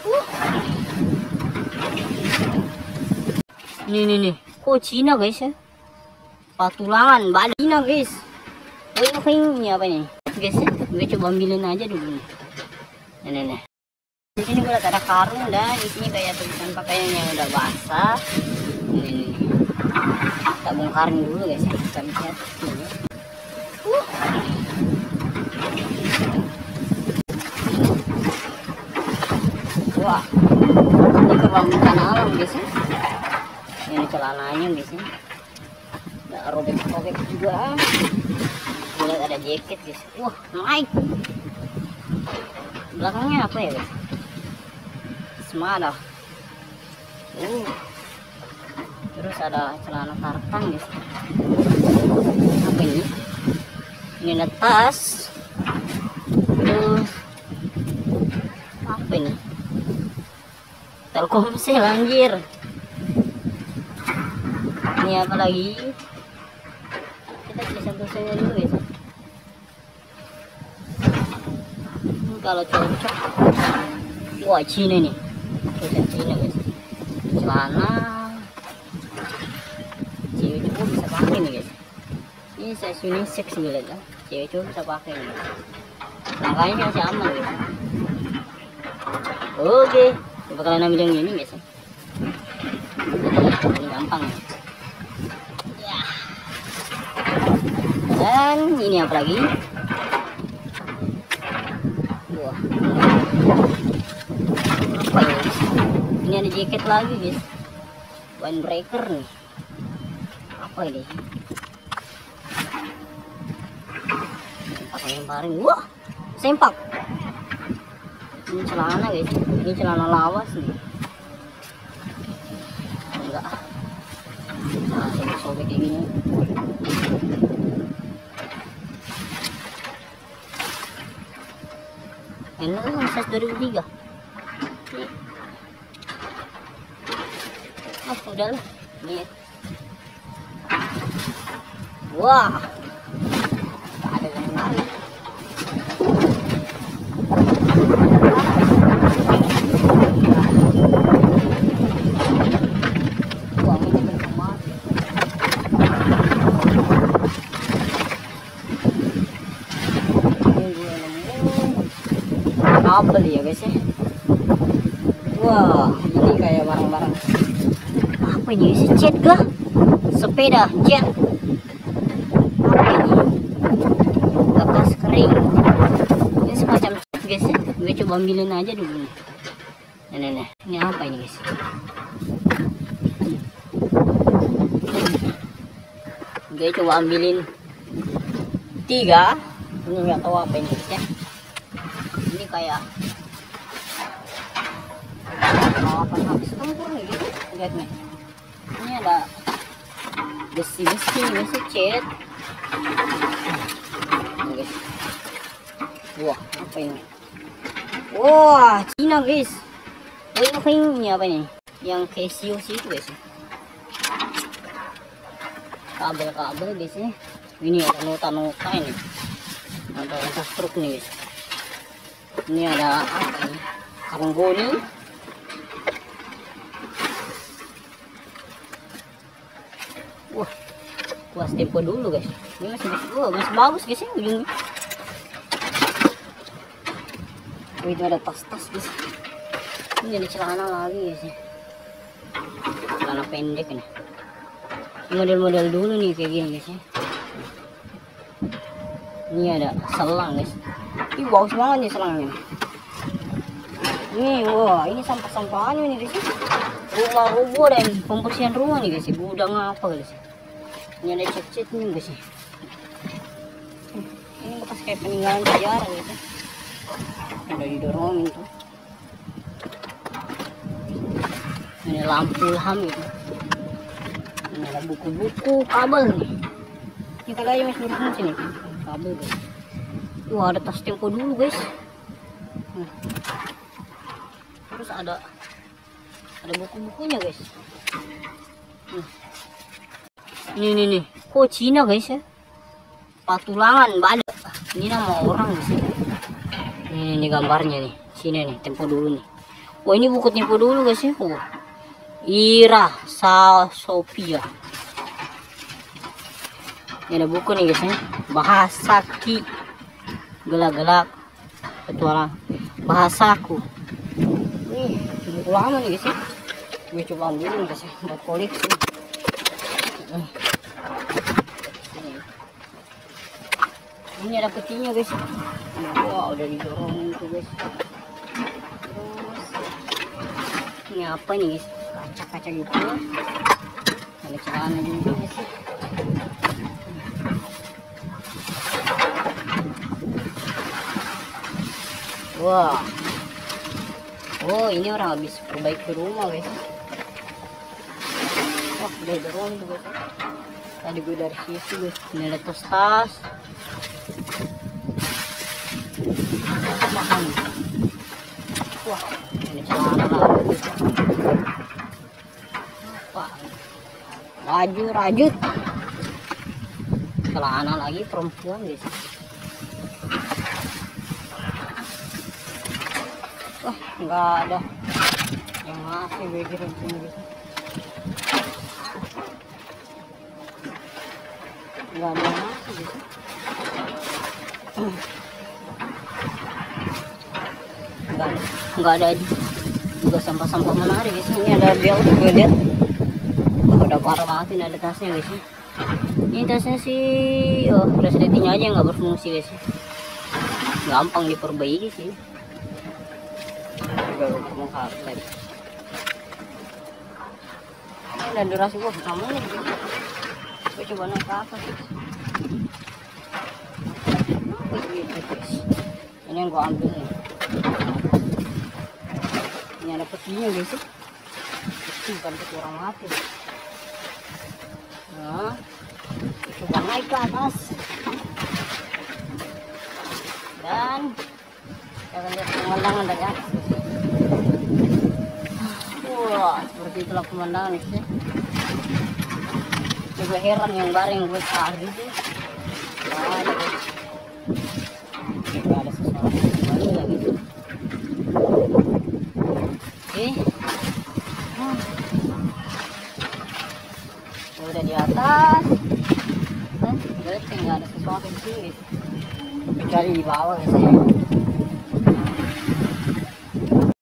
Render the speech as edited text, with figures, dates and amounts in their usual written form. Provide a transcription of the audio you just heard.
Nih. Kok Cina guys ya? Patulangan balik Cina guys. Ini apa nih? Guys ya, gue coba ambilin aja dulu nih. Nih. Di sini gue lihat ada karung dan di sini kayak tulisan pakaian yang udah basah. Nih. Kita bongkarin dulu guys ya. Kita lihat. Wah, ini kebangunan alam guys ya. Ini celananya guys ya. Ada robek-robek juga. Lihat ada jaket guys. Wah, naik. Belakangnya apa ya guys? Semada. Terus ada celana tartan guys. Apa ini? Ini ada tas. Terus apa ini? Telkomsel anjir. Ini apa lagi? Kita tulisan-tulisannya dulu guys. Kalau cocok, wah Cina nih, tulisan Cina guys. Celana cewek cowok bisa pakai nih guys. Ini size unisex gue lihat kan, cewek cowok bisa pakai nih. Makanya masih aman guys. Oke, coba kalian ambil yang ini guys. Ini gampang ya. Dan ini apa lagi? Wah, apa ya? Ini ada jaket lagi guys, windbreaker nih. Apa ini? Apa yang baring? Wah, sempak. Ini celana guys, ini celana lawas nih. Enggak, nah, sobek kayak gini. Ini size 2003. Udah lah. Nih. Wah. Ada yang lain. Wah, ini berkemas. Kabel ya guys ya. Wah, ini kayak barang-barang apa ini sih? Jet kah? Sepeda jet. Apa ini? Bekas kering. Ini semacam jet guys ya. Gue coba ambilin aja dulu nih. Nih. Ini apa ini guys? Gue coba ambilin 3. Ini nggak tahu apa ini guys ya. Ini kayak apa habis tempur nih gitu. Lihat nih. Ini ada besi-besi cat. Guys. Wah, apa ini? Wah, Cina guys. Ini apa ini? Yang Casio sih itu guys. Kabel guys ya. Ini ada nota-nota ini. Ada truk nih guys. Ini ada apa ini? Karungoni. Wah, kuas tempo dulu guys. Ini masih bagus guys ya ujungnya. Itu ada tas-tas guys. Ini ada celana lagi guys ya. Celana pendek nih. Model-model dulu nih kayak gini guys ya. Ini ada selang guys. Ih, bagus banget nih selangnya. Nih, wah, ini sampah-sampahannya nih guys. Rumah-rumah dan pembersihan rumah nih guys. Gudang apa guys? Ini ada cat-cat nih guys. Ini bekas kayak peninggalan sejarah gitu. Udah didorongin tuh. Ini lampu ilham gitu. Ini ada buku-buku, kabel nih. Ini kagaknya masih di sini kabel guys. Wah, ada tas tempo dulu guys. Terus ada buku-bukunya guys. Nih. Kok Cina guys ya? Patulangan balik. Ini nama orang guys. Ini gambarnya nih. Sini nih, tempo dulu nih. Oh ini buku tipu dulu guys ya. Oh. Ira Sophia. Ini ada buku nih guys ya. Bahasa Ki. Gelak-gelak petualang bahasaku. Nih buku lama nih guys ya. Gue coba ambil nih guys ya buat koleksi. Ini ada petinya guys. Wah udah didorongin tuh guys. Terus ini apa nih guys? Kaca-kaca gitu. Ada celana juga guys. Wah. Oh ini orang habis perbaiki rumah guys. Wah udah dorong tuh guys. Tadi gue dari situ guys. Ini ada tas. Makan. Wah ini celana lagi. Wah. Baju rajut. Celana lagi perempuan guys. Wah, enggak ada yang masih begitu guys. Enggak ada yang masih guys. Enggak ada juga sampah-sampah menarik guys. Ini ada bel gue lihat. Oh, udah parah banget ini ada tasnya guys. Ini tasnya sih resletingnya aja nggak berfungsi guys. Gampang diperbaiki sih. Dan durasi gua sama nih. Gue coba naik ke atas. Ini yang gua ambil nih. Ini ada petinya guys. Bukan peti orang mati. Nah, coba naik ke atas. Dan kita lihat pemandangan dari atas. Wah, seperti itulah pemandangan sih. Juga heran yang bareng gue cari sih. Tidak ada sesuatu lagi lagi. Oke. Udah di atas. Berarti nggak ada sesuatu di sini. Cari di bawah guys.